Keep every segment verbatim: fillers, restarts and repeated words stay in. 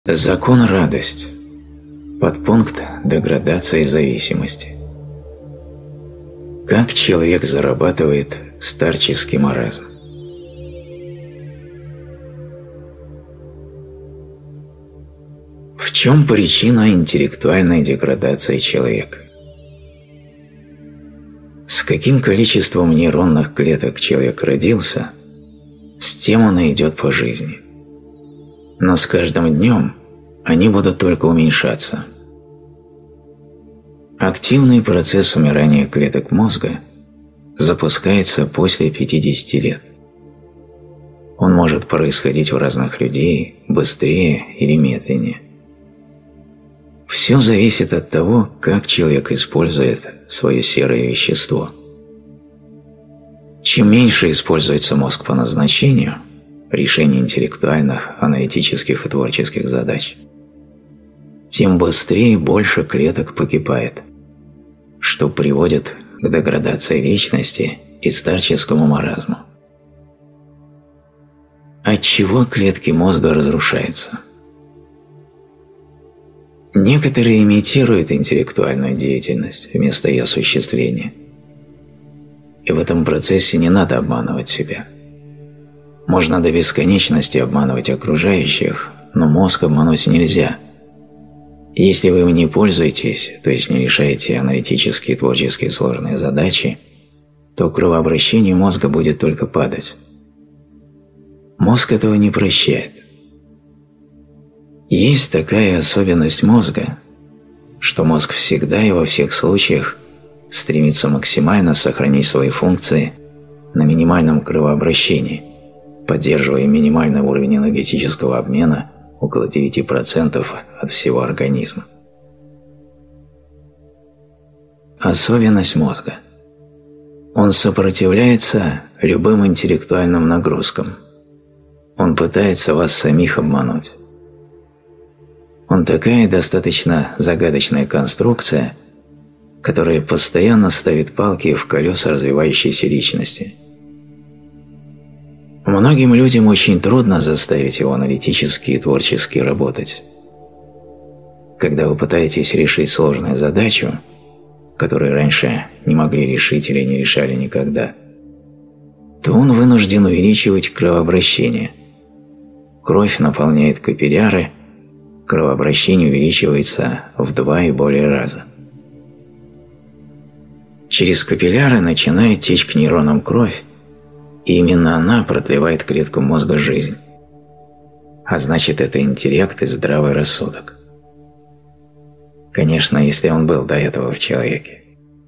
Закон радость. Подпункт деградации зависимости. Как человек зарабатывает старческий маразм? В чем причина интеллектуальной деградации человека? С каким количеством нейронных клеток человек родился, с тем он и идет по жизни. Но с каждым днем они будут только уменьшаться. Активный процесс умирания клеток мозга запускается после пятидесяти лет. Он может происходить у разных людей быстрее или медленнее. Все зависит от того, как человек использует свое серое вещество. Чем меньше используется мозг по назначению, решение интеллектуальных, аналитических и творческих задач, тем быстрее больше клеток погибает, что приводит к деградации личности и старческому маразму. Отчего клетки мозга разрушаются? Некоторые имитируют интеллектуальную деятельность вместо ее осуществления. И в этом процессе не надо обманывать себя. Можно до бесконечности обманывать окружающих, но мозг обмануть нельзя. Если вы им не пользуетесь, то есть не решаете аналитические и творческие сложные задачи, то кровообращение мозга будет только падать. Мозг этого не прощает. Есть такая особенность мозга, что мозг всегда и во всех случаях стремится максимально сохранить свои функции на минимальном кровообращении, поддерживая минимальный уровень энергетического обмена около девяти процентов от всего организма. Особенность мозга. Он сопротивляется любым интеллектуальным нагрузкам. Он пытается вас самих обмануть. Он такая достаточно загадочная конструкция, которая постоянно ставит палки в колеса развивающейся личности. Многим людям очень трудно заставить его аналитически и творчески работать. Когда вы пытаетесь решить сложную задачу, которую раньше не могли решить или не решали никогда, то он вынужден увеличивать кровообращение. Кровь наполняет капилляры, кровообращение увеличивается в два и более раза. Через капилляры начинает течь к нейронам кровь, и именно она продлевает клеткам мозга жизнь. А значит, это интеллект и здравый рассудок. Конечно, если он был до этого в человеке.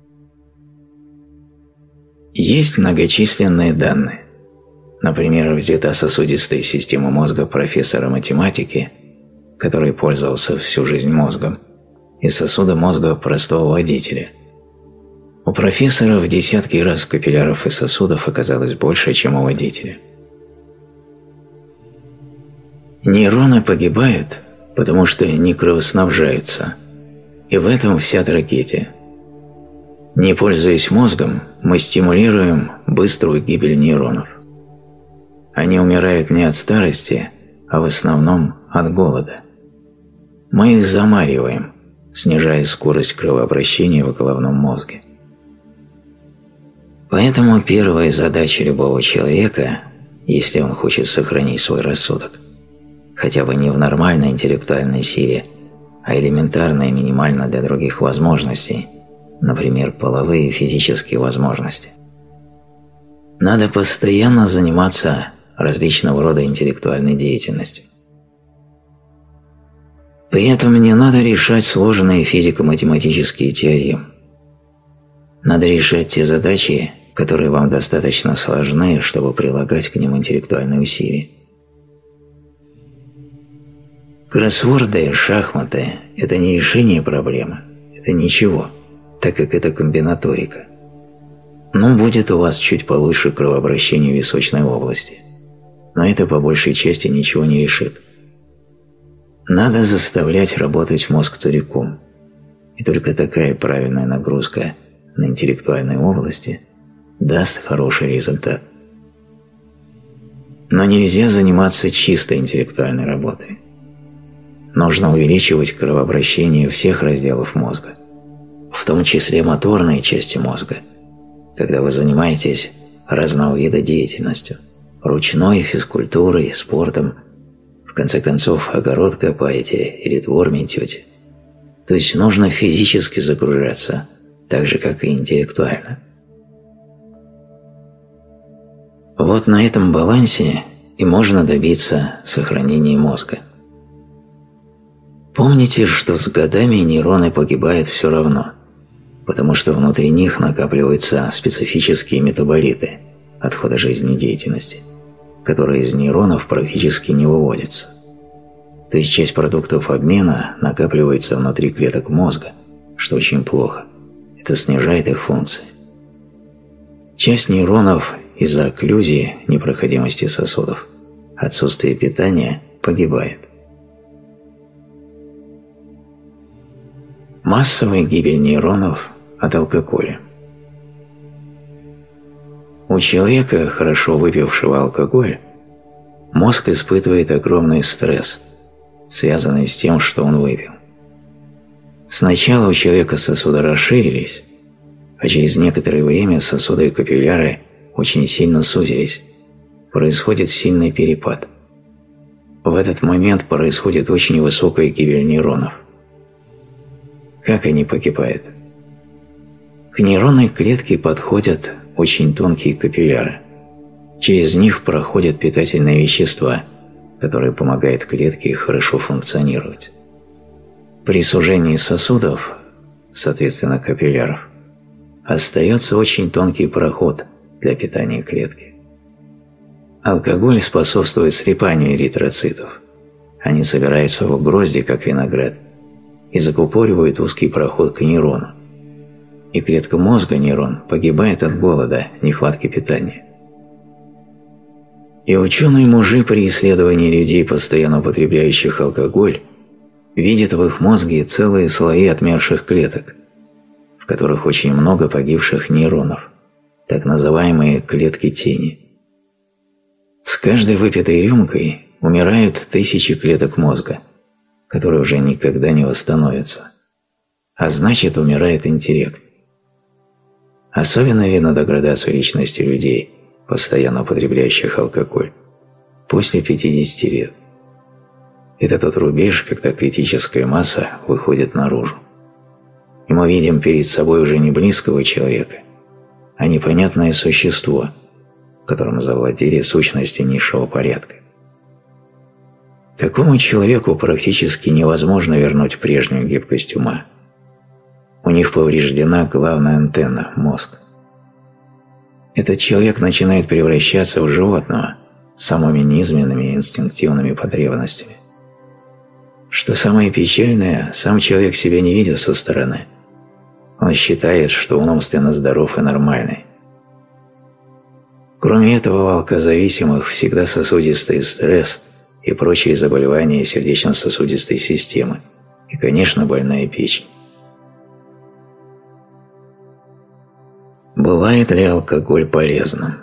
Есть многочисленные данные. Например, взята сосудистая система мозга профессора математики, который пользовался всю жизнь мозгом, и сосуды мозга простого водителя. У профессора в десятки раз капилляров и сосудов оказалось больше, чем у водителя. Нейроны погибают, потому что не кровоснабжаются, и в этом вся трагедия. Не пользуясь мозгом, мы стимулируем быструю гибель нейронов. Они умирают не от старости, а в основном от голода. Мы их замариваем, снижая скорость кровообращения в головном мозге. Поэтому первая задача любого человека, если он хочет сохранить свой рассудок, хотя бы не в нормальной интеллектуальной силе, а элементарно и минимально для других возможностей, например, половые и физические возможности, надо постоянно заниматься различного рода интеллектуальной деятельностью. При этом не надо решать сложные физико-математические теоремы. Надо решать те задачи, которые вам достаточно сложны, чтобы прилагать к ним интеллектуальные усилия. Кроссворды, шахматы – это не решение проблемы, это ничего, так как это комбинаторика. Ну, будет у вас чуть получше кровообращение в височной области, но это по большей части ничего не решит. Надо заставлять работать мозг целиком, и только такая правильная нагрузка на интеллектуальной области даст хороший результат. Но нельзя заниматься чисто интеллектуальной работой. нужно увеличивать кровообращение всех разделов мозга, в том числе моторные части мозга, когда вы занимаетесь разного вида деятельностью, ручной, физкультурой, спортом, в конце концов, огород копаете или двор метете. То есть нужно физически загружаться, так же, как и интеллектуально. Вот на этом балансе и можно добиться сохранения мозга. Помните, что с годами нейроны погибают все равно, потому что внутри них накапливаются специфические метаболиты отхода жизнедеятельности, которые из нейронов практически не выводятся. То есть часть продуктов обмена накапливается внутри клеток мозга, что очень плохо. Это снижает их функции. Часть нейронов из-за окклюзии, непроходимости сосудов, отсутствия питания погибает. Массовая гибель нейронов от алкоголя. У человека, хорошо выпившего алкоголь, мозг испытывает огромный стресс, связанный с тем, что он выпил. Сначала у человека сосуды расширились, а через некоторое время сосуды и капилляры очень сильно сузились. Происходит сильный перепад. В этот момент происходит очень высокая гибель нейронов. Как они погибают? К нейронной клетке подходят очень тонкие капилляры. Через них проходят питательные вещества, которые помогают клетке хорошо функционировать. При сужении сосудов, соответственно капилляров, остается очень тонкий проход для питания клетки. Алкоголь способствует слипанию эритроцитов. Они собираются в грозди, как виноград, и закупоривают узкий проход к нейрону. И клетка мозга, нейрон, погибает от голода, нехватки питания. И ученые-мужи при исследовании людей, постоянно употребляющих алкоголь, видят в их мозге целые слои отмерших клеток, в которых очень много погибших нейронов, так называемые клетки тени. С каждой выпитой рюмкой умирают тысячи клеток мозга, которые уже никогда не восстановятся, а значит, умирает интеллект. Особенно видно деградацию личности людей, постоянно употребляющих алкоголь, после пятидесяти лет. Это тот рубеж, когда критическая масса выходит наружу. И мы видим перед собой уже не близкого человека, а непонятное существо, которым завладели сущности низшего порядка. Такому человеку практически невозможно вернуть прежнюю гибкость ума. У них повреждена главная антенна – мозг. Этот человек начинает превращаться в животного с самыми низменными инстинктивными потребностями. Что самое печальное, сам человек себя не видит со стороны. Он считает, что он умственно здоров и нормальный. Кроме этого, у алкозависимых всегда сосудистый стресс и прочие заболевания сердечно-сосудистой системы, и, конечно, больная печень. Бывает ли алкоголь полезным?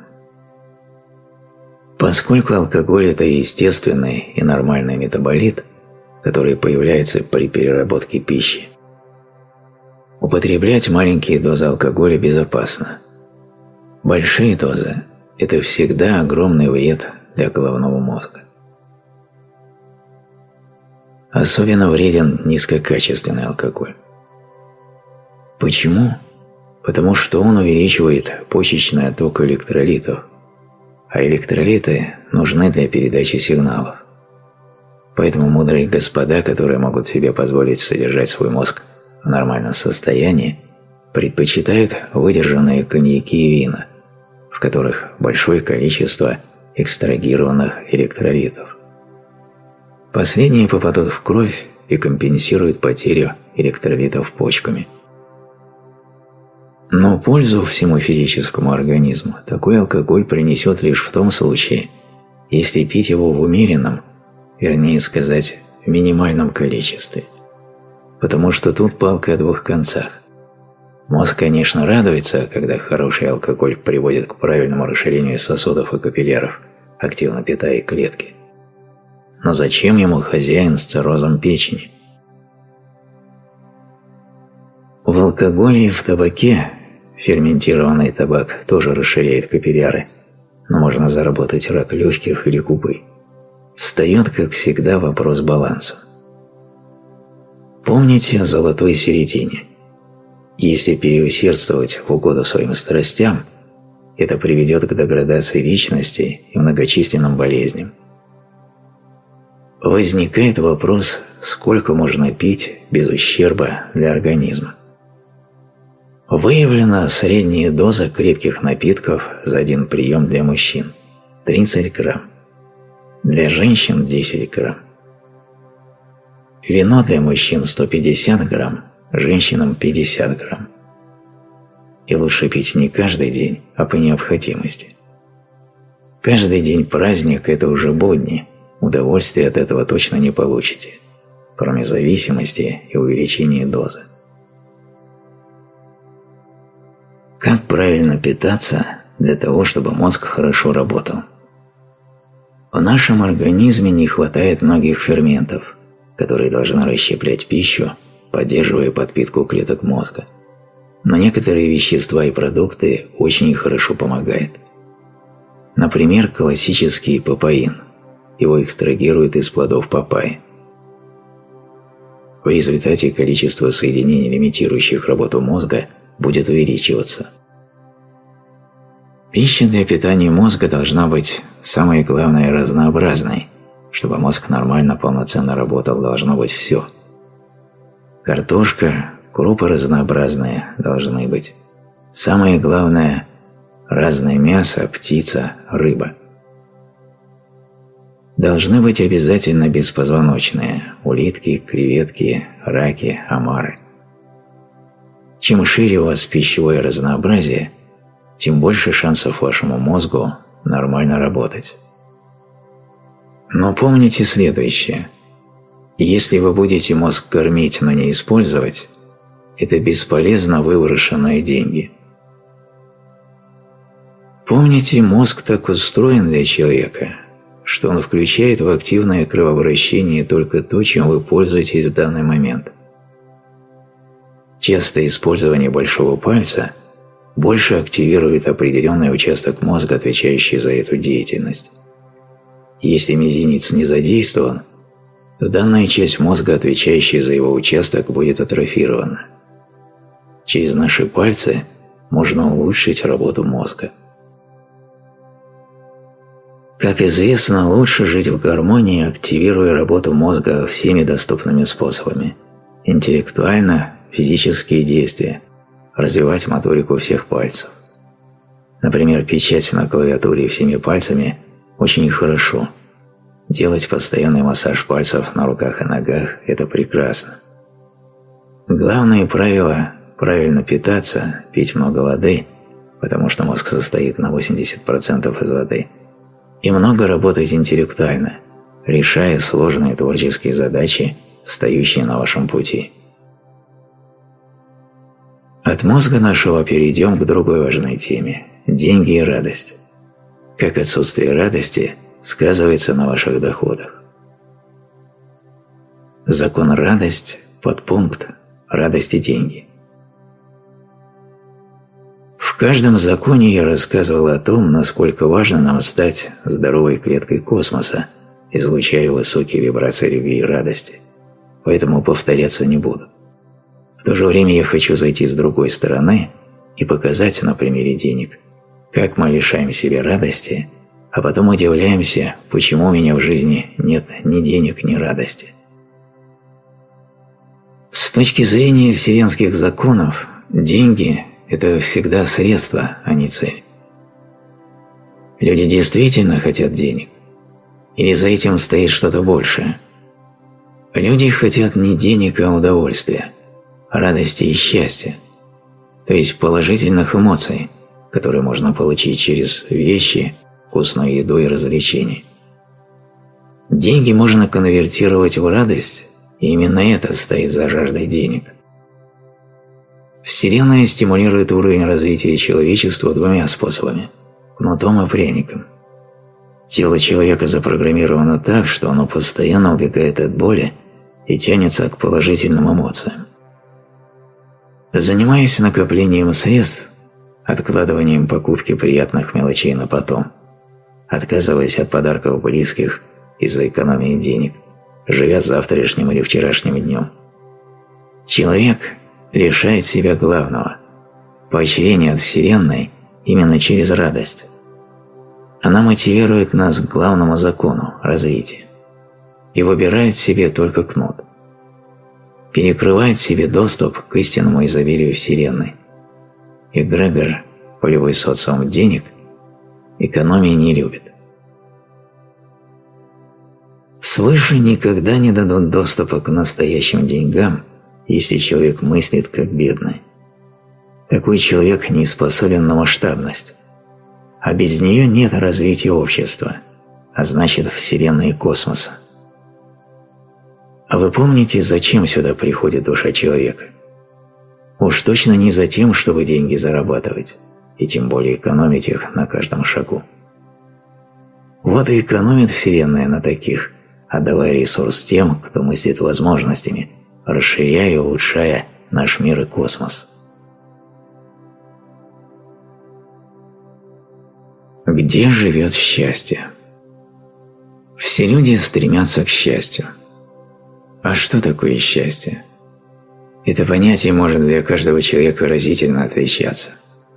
Поскольку алкоголь – это естественный и нормальный метаболит, который появляется при переработке пищи, употреблять маленькие дозы алкоголя безопасно. Большие дозы – это всегда огромный вред для головного мозга. Особенно вреден низкокачественный алкоголь. Почему? Потому что он увеличивает почечный отток электролитов, а электролиты нужны для передачи сигналов. Поэтому мудрые господа, которые могут себе позволить содержать свой мозг в нормальном состоянии, предпочитают выдержанные коньяки и вина, в которых большое количество экстрагированных электролитов. Последние попадут в кровь и компенсируют потерю электролитов почками. Но пользу всему физическому организму такой алкоголь принесет лишь в том случае, если пить его в умеренном, вернее сказать, в минимальном количестве. Потому что тут палка о двух концах. Мозг, конечно, радуется, когда хороший алкоголь приводит к правильному расширению сосудов и капилляров, активно питая клетки. Но зачем ему хозяин с циррозом печени? В алкоголе и в табаке ферментированный табак тоже расширяет капилляры, но можно заработать рак легких или губы. Встает, как всегда, вопрос баланса. Помните о золотой середине. Если переусердствовать в угоду своим страстям, это приведет к деградации личности и многочисленным болезням. Возникает вопрос, сколько можно пить без ущерба для организма. Выявлена средняя доза крепких напитков за один прием для мужчин – тридцать грамм, для женщин – десять грамм. Вино для мужчин – сто пятьдесят грамм, женщинам – пятьдесят грамм. И лучше пить не каждый день, а по необходимости. Каждый день праздник – это уже будни, удовольствия от этого точно не получите, кроме зависимости и увеличения дозы. Как правильно питаться для того, чтобы мозг хорошо работал? В нашем организме не хватает многих ферментов, которые должны расщеплять пищу, поддерживая подпитку клеток мозга. Но некоторые вещества и продукты очень хорошо помогают. Например, классический папаин. Его экстрагируют из плодов папайи. В результате количество соединений, лимитирующих работу мозга, будет увеличиваться. Пища для питания мозга должна быть, самое главное, разнообразной. Чтобы мозг нормально, полноценно работал, должно быть все. Картошка, крупы разнообразные должны быть. Самое главное – разное мясо, птица, рыба. Должны быть обязательно беспозвоночные – улитки, креветки, раки, омары. Чем шире у вас пищевое разнообразие, тем больше шансов вашему мозгу нормально работать. Но помните следующее. Если вы будете мозг кормить, но не использовать, это бесполезно выброшенные деньги. Помните, мозг так устроен для человека, что он включает в активное кровообращение только то, чем вы пользуетесь в данный момент. Частое использование большого пальца больше активирует определенный участок мозга, отвечающий за эту деятельность. Если мизинец не задействован, то данная часть мозга, отвечающая за его участок, будет атрофирована. Через наши пальцы можно улучшить работу мозга. Как известно, лучше жить в гармонии, активируя работу мозга всеми доступными способами – интеллектуально, физические действия, развивать моторику всех пальцев. Например, печать на клавиатуре всеми пальцами очень хорошо. Делать постоянный массаж пальцев на руках и ногах – это прекрасно. Главное правило – правильно питаться, пить много воды, потому что мозг состоит на восемьдесят процентов из воды, и много работать интеллектуально, решая сложные творческие задачи, встающие на вашем пути. От мозга нашего перейдем к другой важной теме – деньги и радость. Как отсутствие радости сказывается на ваших доходах. Закон радость, подпункт радость и деньги. В каждом законе я рассказывал о том, насколько важно нам стать здоровой клеткой космоса, излучая высокие вибрации любви и радости, поэтому повторяться не буду. В то же время я хочу зайти с другой стороны и показать на примере денег, как мы лишаем себя радости, а потом удивляемся, почему у меня в жизни нет ни денег, ни радости. С точки зрения вселенских законов, деньги – это всегда средство, а не цель. Люди действительно хотят денег? Или за этим стоит что-то большее? Люди хотят не денег, а удовольствия, радости и счастья, то есть положительных эмоций, которые можно получить через вещи, вкусную еду и развлечения. Деньги можно конвертировать в радость, и именно это стоит за жаждой денег. Вселенная стимулирует уровень развития человечества двумя способами – кнутом и пряником. Тело человека запрограммировано так, что оно постоянно убегает от боли и тянется к положительным эмоциям. Занимаясь накоплением средств, откладыванием покупки приятных мелочей на потом, отказываясь от подарков близких из-за экономии денег, живя завтрашним или вчерашним днем, человек лишает себя главного – поощрения от Вселенной именно через радость. Она мотивирует нас к главному закону – развитию, и выбирает себе только кнут. Перекрывает себе доступ к истинному изобилию Вселенной. Эгрегор, полевой социум денег, экономии не любит. Свыше никогда не дадут доступа к настоящим деньгам, если человек мыслит как бедный. Такой человек не способен на масштабность, а без нее нет развития общества, а значит Вселенной и космоса. А вы помните, зачем сюда приходит душа человека? Уж точно не за тем, чтобы деньги зарабатывать, и тем более экономить их на каждом шагу. Вот и экономит Вселенная на таких, отдавая ресурс тем, кто мыслит возможностями, расширяя и улучшая наш мир и космос. Где живет счастье? Все люди стремятся к счастью. А что такое счастье? Это понятие может для каждого человека разительно отличаться.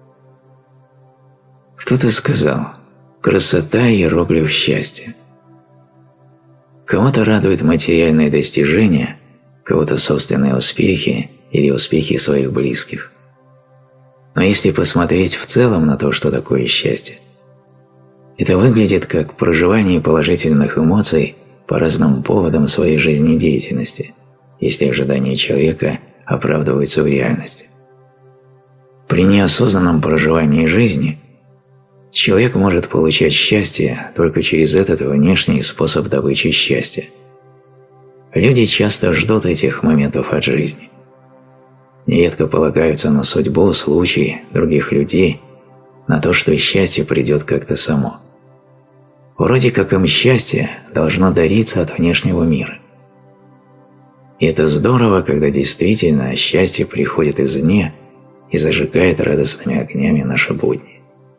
Кто-то сказал: красота – иероглиф счастья. Кого-то радуют материальные достижения, кого-то собственные успехи или успехи своих близких. Но если посмотреть в целом на то, что такое счастье, это выглядит как проживание положительных эмоций по разным поводам своей жизнедеятельности, если ожидания человека оправдываются в реальности. При неосознанном проживании жизни человек может получать счастье только через этот внешний способ добычи счастья. Люди часто ждут этих моментов от жизни. Нередко полагаются на судьбу, случаи, других людей, на то, что счастье придет как-то само. Вроде как им счастье должно дариться от внешнего мира. И это здорово, когда действительно счастье приходит извне и зажигает радостными огнями наши будни.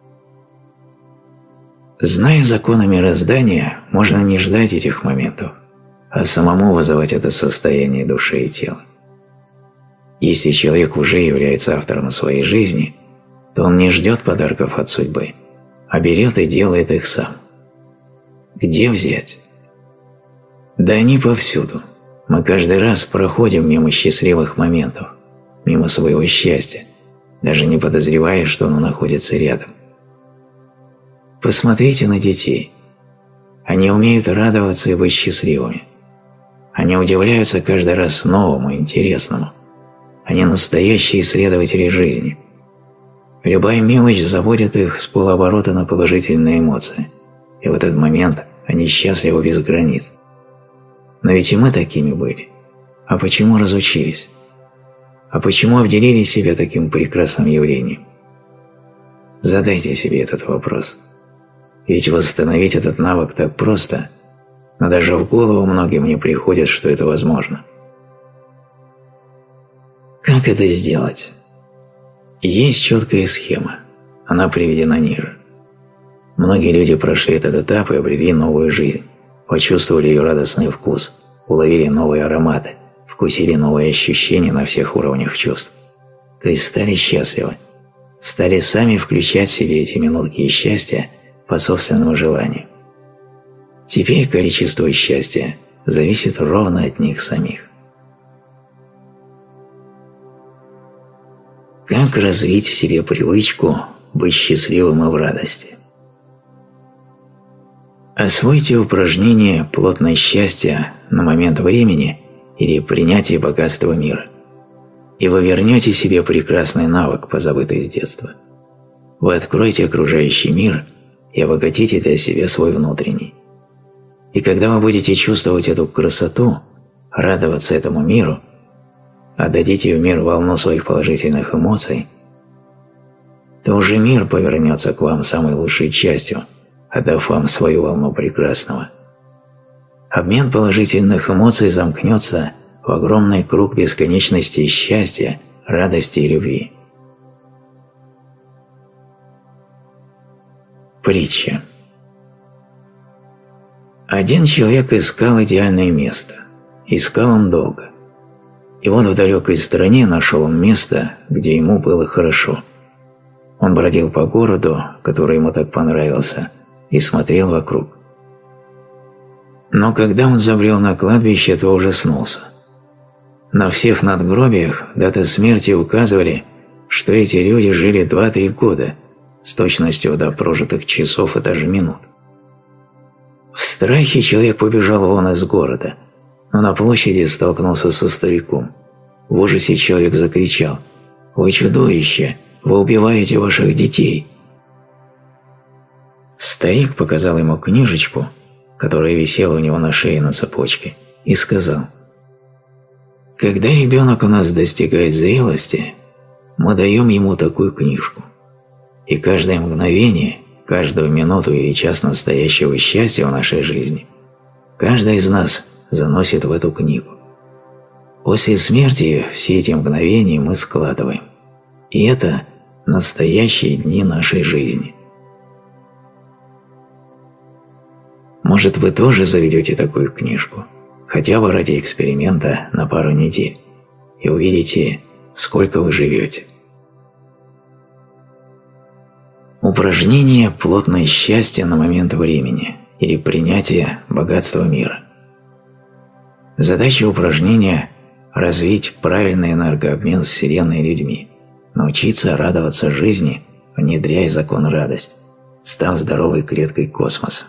Зная законы мироздания, можно не ждать этих моментов, а самому вызывать это состояние души и тела. Если человек уже является автором своей жизни, то он не ждет подарков от судьбы, а берет и делает их сам. Где взять? Да они повсюду. Мы каждый раз проходим мимо счастливых моментов, мимо своего счастья, даже не подозревая, что оно находится рядом. Посмотрите на детей. Они умеют радоваться и быть счастливыми. Они удивляются каждый раз новому, интересному. Они настоящие исследователи жизни. Любая мелочь заводит их с полуоборота на положительные эмоции, и в этот момент они счастливы без границ. Но ведь и мы такими были. А почему разучились? А почему обделили себя таким прекрасным явлением? Задайте себе этот вопрос. Ведь восстановить этот навык так просто, но даже в голову многим не приходит, что это возможно. Как это сделать? Есть четкая схема, она приведена ниже. Многие люди прошли этот этап и обрели новую жизнь, почувствовали ее радостный вкус, уловили новые ароматы, вкусили новые ощущения на всех уровнях чувств. То есть стали счастливы, стали сами включать в себе эти минутки счастья по собственному желанию. Теперь количество счастья зависит ровно от них самих. Как развить в себе привычку быть счастливым и в радости? Освойте упражнение «Плотность счастья» на момент времени или принятие богатства мира, и вы вернете себе прекрасный навык, позабытый с детства. Вы откроете окружающий мир и обогатите для себя свой внутренний. И когда вы будете чувствовать эту красоту, радоваться этому миру, отдадите в мир волну своих положительных эмоций, то уже мир повернется к вам самой лучшей частью, отдав вам свою волну прекрасного. Обмен положительных эмоций замкнется в огромный круг бесконечности счастья, радости и любви. Притча. Один человек искал идеальное место. Искал он долго. И вот в далекой стране нашел он место, где ему было хорошо. Он бродил по городу, который ему так понравился, и смотрел вокруг. Но когда он забрел на кладбище, то ужаснулся. На всех надгробиях даты смерти указывали, что эти люди жили два-три года, с точностью до прожитых часов и даже минут. В страхе человек побежал вон из города, но на площади столкнулся со стариком. В ужасе человек закричал: «Вы чудовище! Вы убиваете ваших детей!» Старик показал ему книжечку, которая висела у него на шее на цепочке, и сказал: «Когда ребенок у нас достигает зрелости, мы даем ему такую книжку, и каждое мгновение, каждую минуту или час настоящего счастья в нашей жизни, каждый из нас заносит в эту книгу. После смерти все эти мгновения мы складываем, и это настоящие дни нашей жизни». Может, вы тоже заведете такую книжку, хотя бы ради эксперимента на пару недель, и увидите, сколько вы живете. Упражнение «Плотное счастье на момент времени» или принятие богатства мира. Задача упражнения – развить правильный энергообмен с Вселенной и людьми, научиться радоваться жизни, внедряя закон радости, став здоровой клеткой космоса.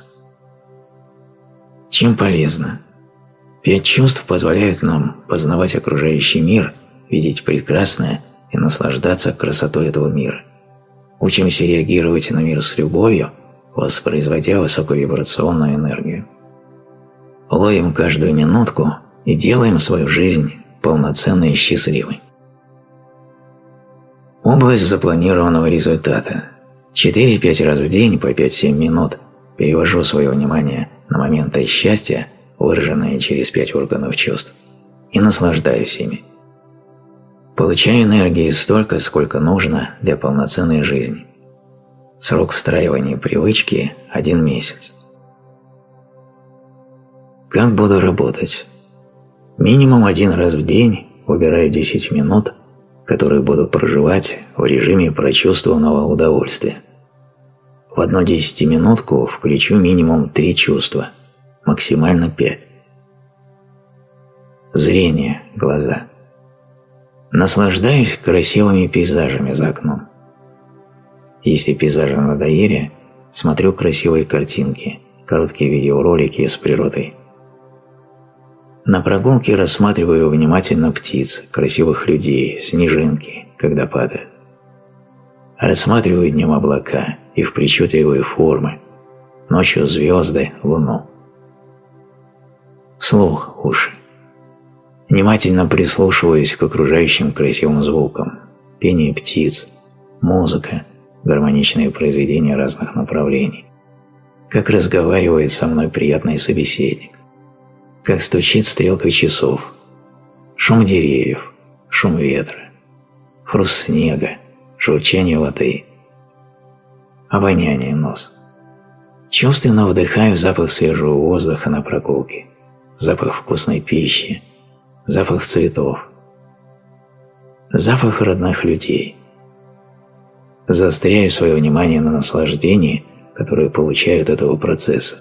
Чем полезно? Пять чувств позволяют нам познавать окружающий мир, видеть прекрасное и наслаждаться красотой этого мира. Учимся реагировать на мир с любовью, воспроизводя высоковибрационную энергию. Ловим каждую минутку и делаем свою жизнь полноценной и счастливой. Область запланированного результата. четыре-пять раз в день по пять-семь минут перевожу свое внимание на моменты счастья, выраженные через пять органов чувств, и наслаждаюсь ими. Получаю энергии столько, сколько нужно для полноценной жизни. Срок встраивания привычки – один месяц. Как буду работать? Минимум один раз в день выбираю десять минут, которые буду проживать в режиме прочувствованного удовольствия. В одну десятиминутку включу минимум три чувства, максимально пять. Зрение, глаза. Наслаждаюсь красивыми пейзажами за окном. Если пейзажи надоели, смотрю красивые картинки, короткие видеоролики с природой. На прогулке рассматриваю внимательно птиц, красивых людей, снежинки, когда падают. Рассматриваю днем облака, их причудливые формы, ночью звезды, луну. Слух, уши. Внимательно прислушиваюсь к окружающим красивым звукам, пение птиц, музыка, гармоничные произведения разных направлений, как разговаривает со мной приятный собеседник, как стучит стрелка часов, шум деревьев, шум ветра, хруст снега, журчание воды, обоняние нос. Чувственно вдыхаю запах свежего воздуха на прогулке, запах вкусной пищи, запах цветов, запах родных людей. Заостряю свое внимание на наслаждении, которое получаю от этого процесса.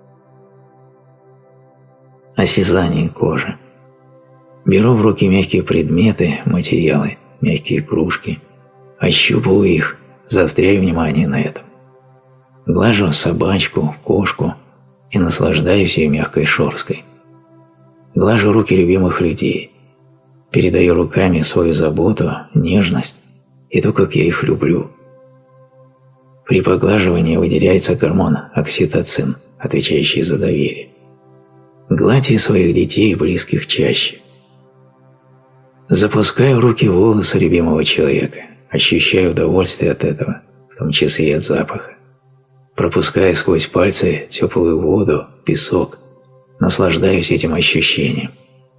Осязание кожи. Беру в руки мягкие предметы, материалы, мягкие кружки, ощупываю их, заостряю внимание на этом. Глажу собачку, кошку и наслаждаюсь ее мягкой шерсткой. Глажу руки любимых людей, передаю руками свою заботу, нежность и то, как я их люблю. При поглаживании выделяется гормон окситоцин, отвечающий за доверие. Гладьте своих детей и близких чаще. Запускаю руки в волосы любимого человека, ощущаю удовольствие от этого, в том числе и от запаха. пропуская сквозь пальцы теплую воду, песок, наслаждаюсь этим ощущением.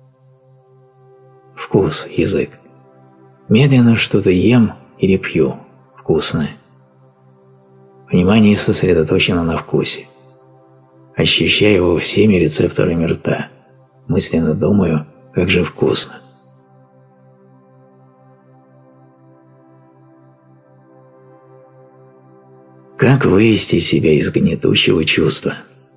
Вкус, язык. Медленно что-то ем или пью, вкусное. Внимание сосредоточено на вкусе. Ощущаю его всеми рецепторами рта. Мысленно думаю, как же вкусно. Как вывести себя из гнетущего чувства?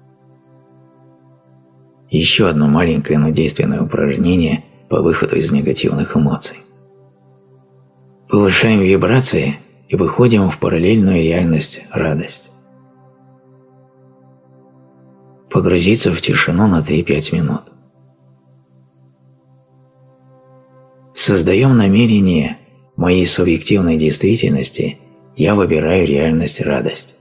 Еще одно маленькое, но действенное упражнение по выходу из негативных эмоций. Повышаем вибрации и выходим в параллельную реальность радость. Погрузиться в тишину на три-пять минут. Создаем намерение моей субъективной действительности. Я выбираю реальность радость.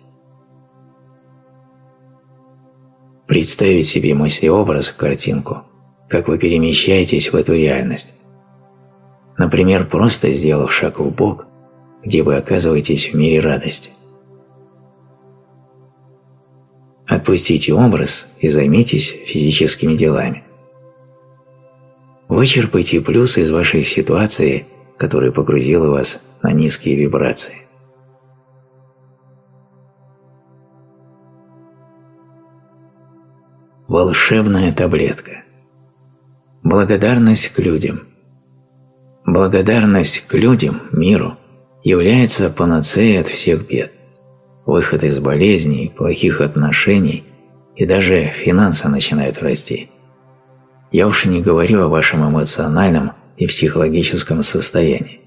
Представить себе мыслеобраз, картинку, как вы перемещаетесь в эту реальность. Например, просто сделав шаг вбок, где вы оказываетесь в мире радости. Отпустите образ и займитесь физическими делами. Вычерпайте плюсы из вашей ситуации, которая погрузила вас на низкие вибрации. Волшебная таблетка. Благодарность к людям. Благодарность к людям, миру, является панацеей от всех бед, выход из болезней, плохих отношений, и даже финансы начинают расти. Я уж и не говорю о вашем эмоциональном и психологическом состоянии.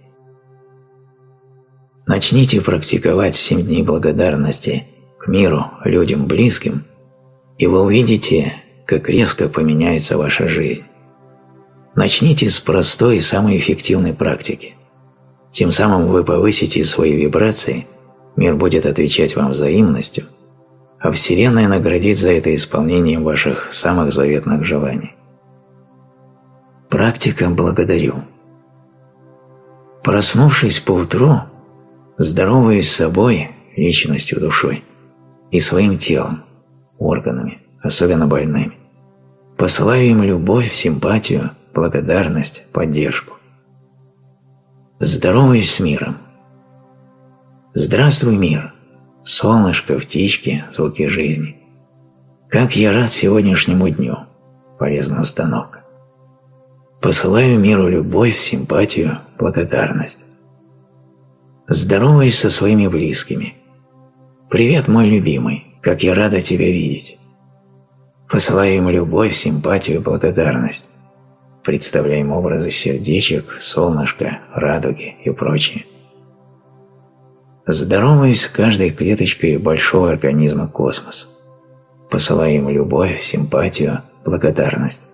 Начните практиковать семь дней благодарности к миру, людям близким, и вы увидите, как резко поменяется ваша жизнь. Начните с простой и самой эффективной практики. Тем самым вы повысите свои вибрации, мир будет отвечать вам взаимностью, а Вселенная наградит за это исполнением ваших самых заветных желаний. Практика «Благодарю». Проснувшись поутру, здороваюсь с собой, личностью, душой, и своим телом, органами, особенно больными. Посылаю им любовь, симпатию, благодарность, поддержку. Здороваюсь с миром. Здравствуй, мир, солнышко, птички, звуки жизни. Как я рад сегодняшнему дню, полезная установка. Посылаю миру любовь, симпатию, благодарность. Здороваюсь со своими близкими. Привет, мой любимый, как я рада тебя видеть. Посылаю им любовь, симпатию, благодарность. Представляем образы сердечек, солнышка, радуги и прочее. Здороваюсь с каждой клеточкой большого организма космоса. Посылаю им любовь, симпатию, благодарность.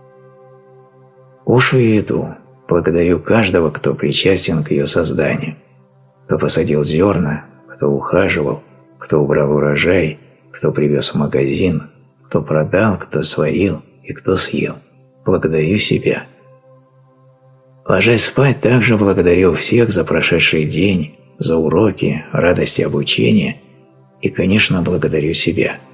Кушаю еду, благодарю каждого, кто причастен к ее созданию, кто посадил зерна, кто ухаживал, кто убрал урожай, кто привез в магазин, кто продал, кто сварил и кто съел. Благодарю себя. Ложась спать, также благодарю всех за прошедший день, за уроки, радости обучения и, конечно, благодарю себя.